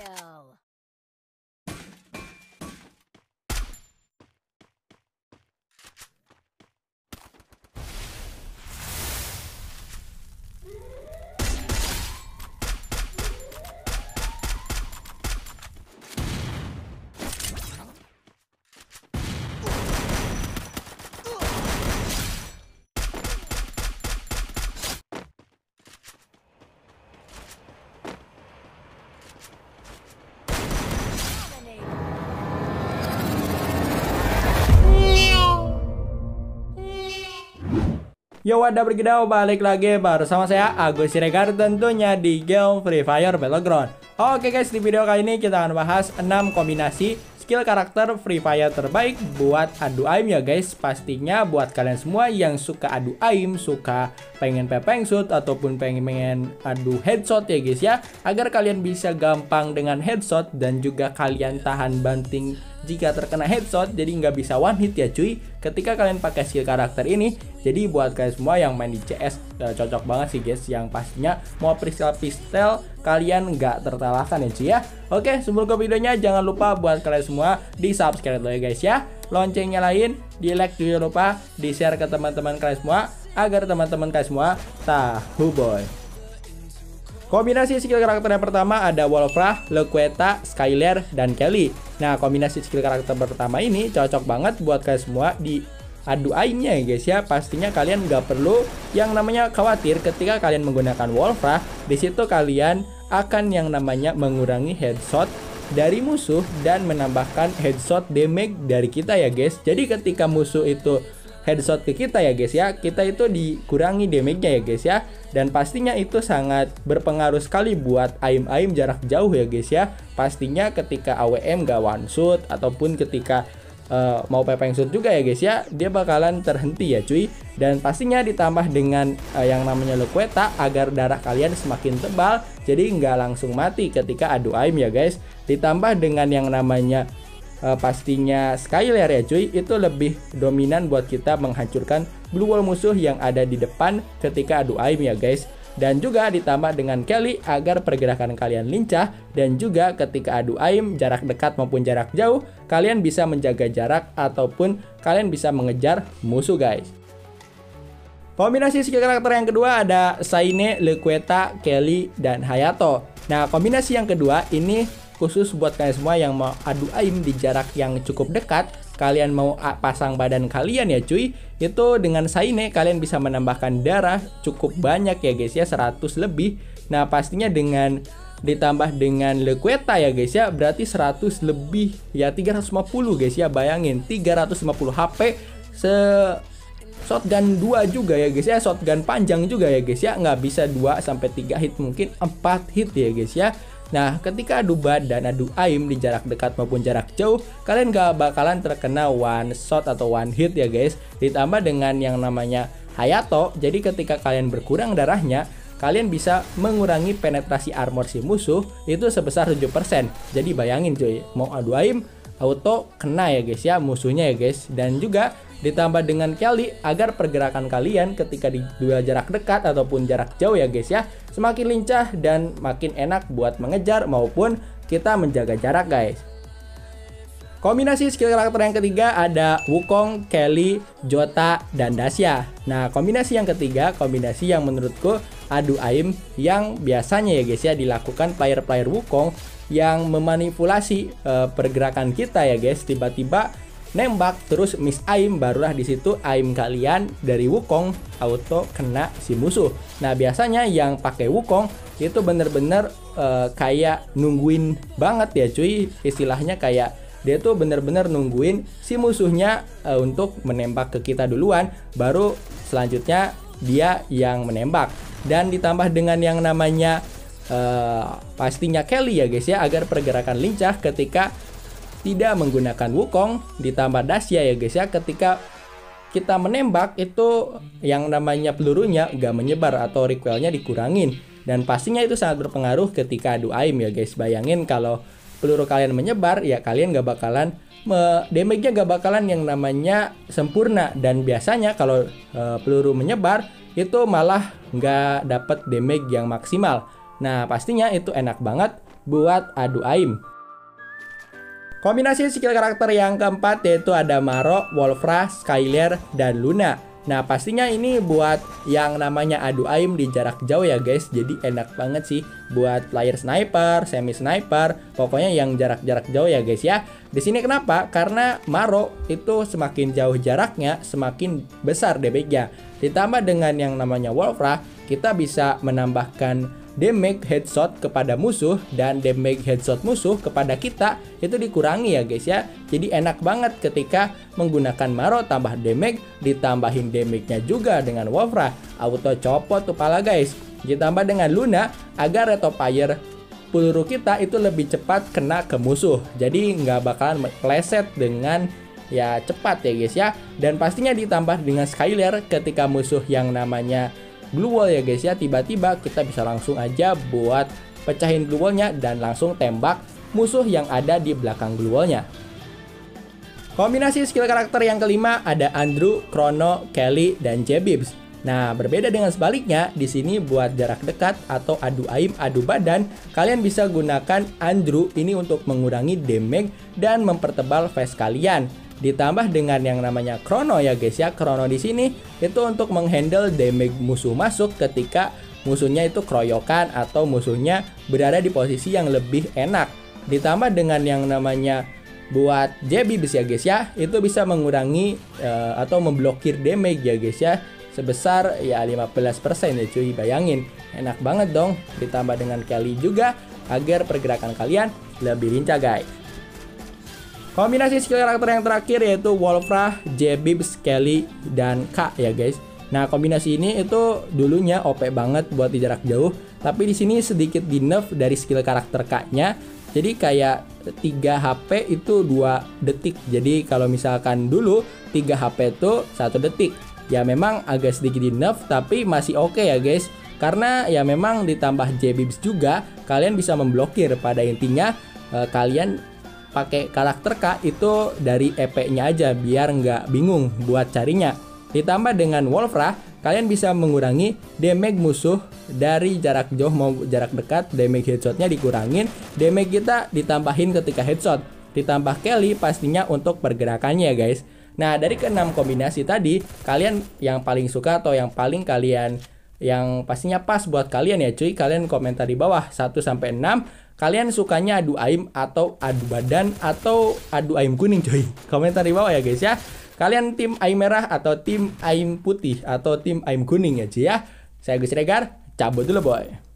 kill. Yo, ada bergedau, balik lagi bersama saya Agus Siregar, tentunya di game Free Fire Battleground. Oke guys, di video kali ini kita akan bahas 6 kombinasi skill karakter Free Fire terbaik buat adu aim ya guys. Pastinya buat kalian semua yang suka adu aim, suka pengen pepeng shoot ataupun pengen adu headshot ya guys ya, agar kalian bisa gampang dengan headshot dan juga kalian tahan banting jika terkena headshot, jadi nggak bisa one hit ya cuy ketika kalian pakai skill karakter ini. Jadi buat kalian semua yang main di CS cocok banget sih guys, yang pastinya mau pistol kalian nggak terkalahkan ya cuy ya. Oke, sebelum ke videonya jangan lupa buat kalian semua di subscribe dulu ya guys ya, lonceng nyalain, di like juga lupa, di share ke teman-teman kalian semua agar teman-teman kalian semua tahu boy. Kombinasi skill karakter yang pertama ada Wolfrah, Lequeta, Skyler, dan Kelly. Nah, kombinasi skill karakter pertama ini cocok banget buat kalian semua di adu aimnya ya guys ya. Pastinya kalian nggak perlu yang namanya khawatir ketika kalian menggunakan Wolfrah. Di situ kalian akan yang namanya mengurangi headshot dari musuh dan menambahkan headshot damage dari kita ya guys. Jadi ketika musuh itu headshot ke kita ya guys ya, kita itu dikurangi damage-nya ya guys ya. Dan pastinya itu sangat berpengaruh sekali buat aim-aim jarak jauh ya guys ya. Pastinya ketika AWM gak one shoot ataupun ketika mau pepeng shoot juga ya guys ya, dia bakalan terhenti ya cuy. Dan pastinya ditambah dengan yang namanya Lequeta agar darah kalian semakin tebal, jadi nggak langsung mati ketika adu aim ya guys. Ditambah dengan yang namanya pastinya Skyler ya cuy, itu lebih dominan buat kita menghancurkan blue wall musuh yang ada di depan ketika adu aim ya guys. Dan juga ditambah dengan Kelly agar pergerakan kalian lincah, dan juga ketika adu aim jarak dekat maupun jarak jauh kalian bisa menjaga jarak ataupun kalian bisa mengejar musuh guys. Kombinasi skill karakter yang kedua ada Saine, Lequeta, Kelly, dan Hayato. Nah, kombinasi yang kedua ini khusus buat kalian semua yang mau adu aim di jarak yang cukup dekat. Kalian mau pasang badan kalian ya cuy, itu dengan Saine kalian bisa menambahkan darah cukup banyak ya guys ya, 100 lebih. Nah, pastinya dengan ditambah dengan Lequeta ya guys ya, berarti 100 lebih ya, 350 guys ya. Bayangin 350 HP se shotgun 2 juga ya guys ya, shotgun panjang juga ya guys ya, nggak bisa 2 sampai 3 hit, mungkin 4 hit ya guys ya. Nah, ketika adu badan, adu aim di jarak dekat maupun jarak jauh, kalian gak bakalan terkena one shot atau one hit ya guys. Ditambah dengan yang namanya Hayato, jadi ketika kalian berkurang darahnya, kalian bisa mengurangi penetrasi armor si musuh itu sebesar 7%. Jadi bayangin cuy, mau adu aim, auto kena ya guys ya musuhnya ya guys. Dan juga ditambah dengan Kelly agar pergerakan kalian ketika di dua jarak dekat ataupun jarak jauh ya guys ya, semakin lincah dan makin enak buat mengejar maupun kita menjaga jarak guys. Kombinasi skill karakter yang ketiga ada Wukong, Kelly, Jota, dan Dasya. Nah, kombinasi yang ketiga, kombinasi yang menurutku adu aim yang biasanya ya guys ya dilakukan player-player Wukong yang memanipulasi pergerakan kita ya guys. Tiba-tiba nembak terus miss aim, barulah di situ aim kalian dari Wukong auto kena si musuh. Nah, biasanya yang pakai Wukong itu bener-bener kayak nungguin banget ya cuy, istilahnya kayak dia tuh bener-bener nungguin si musuhnya untuk menembak ke kita duluan, baru selanjutnya dia yang menembak. Dan ditambah dengan yang namanya pastinya Kelly ya guys ya, agar pergerakan lincah ketika tidak menggunakan Wukong. Ditambah Dasya ya guys ya, ketika kita menembak itu yang namanya pelurunya gak menyebar atau recoilnya dikurangin. Dan pastinya itu sangat berpengaruh ketika adu aim ya guys. Bayangin kalau peluru kalian menyebar, ya kalian gak bakalan damage-nya gak bakalan yang namanya sempurna. Dan biasanya kalau peluru menyebar itu malah gak dapet damage yang maksimal. Nah, pastinya itu enak banget buat adu aim. Kombinasi skill karakter yang keempat yaitu ada Maro, Wolfra, Skyler, dan Luna. Nah pastinya ini buat yang namanya adu aim di jarak jauh ya guys. Jadi enak banget sih buat player sniper, semi sniper, pokoknya yang jarak-jarak jauh ya guys ya. Di sini kenapa? Karena Maro itu semakin jauh jaraknya semakin besar damage-nya. Ditambah dengan yang namanya Wolfra, kita bisa menambahkan damage headshot kepada musuh dan damage headshot musuh kepada kita itu dikurangi ya guys ya. Jadi enak banget ketika menggunakan Maro tambah damage, ditambahin damage-nya juga dengan Wolfra, auto copot tuh pala guys. Ditambah dengan Luna agar rate of fire peluru kita itu lebih cepat kena ke musuh. Jadi nggak bakalan meleset dengan ya cepat ya guys ya. Dan pastinya ditambah dengan Skyler ketika musuh yang namanya blue wall ya guys ya, tiba-tiba kita bisa langsung aja buat pecahin blue wallnya dan langsung tembak musuh yang ada di belakang blue wallnya. Kombinasi skill karakter yang kelima ada Andrew, Chrono, Kelly, dan J-Bibs. Nah berbeda dengan sebaliknya, di sini buat jarak dekat atau adu aim, adu badan, kalian bisa gunakan Andrew ini untuk mengurangi damage dan mempertebal face kalian. Ditambah dengan yang namanya Chrono ya guys ya. Chrono di sini itu untuk menghandle damage musuh masuk ketika musuhnya itu keroyokan atau musuhnya berada di posisi yang lebih enak. Ditambah dengan yang namanya buat J-Bibs ya guys ya, itu bisa mengurangi atau memblokir damage ya guys ya sebesar ya 15% ya cuy. Bayangin, enak banget dong. Ditambah dengan Kelly juga agar pergerakan kalian lebih lincah guys. Kombinasi skill karakter yang terakhir yaitu Wolfra, J-Bibs, Kelly, dan K ya guys. Nah kombinasi ini itu dulunya OP banget buat di jarak jauh, tapi di sini sedikit di nerf dari skill karakter K-nya. Jadi kayak 3 HP itu 2 detik. Jadi kalau misalkan dulu 3 HP itu 1 detik. Ya memang agak sedikit di nerf tapi masih oke ya guys. Karena ya memang ditambah J-Bibs juga, kalian bisa memblokir. Pada intinya kalian pakai karakter K itu dari EP-nya aja biar nggak bingung buat carinya. Ditambah dengan Wolfra, kalian bisa mengurangi damage musuh dari jarak jauh mau jarak dekat, damage headshotnya dikurangin, damage kita ditambahin ketika headshot. Ditambah Kelly pastinya untuk pergerakannya ya guys. Nah dari ke-6 kombinasi tadi, kalian yang paling suka atau yang paling kalian yang pastinya pas buat kalian ya cuy, kalian komentar di bawah 1-6. Kalian sukanya adu aim atau adu badan atau adu aim kuning cuy. Komentar di bawah ya guys ya. Kalian tim aim merah atau tim aim putih atau tim aim kuning ya cuy ya. Saya Gus Regar, cabut dulu boy.